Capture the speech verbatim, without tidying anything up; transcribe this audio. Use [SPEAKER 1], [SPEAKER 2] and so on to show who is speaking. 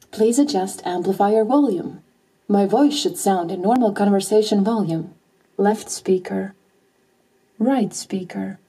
[SPEAKER 1] Please adjust amplifier volume. My voice should sound in normal conversation volume. Left speaker. Right speaker.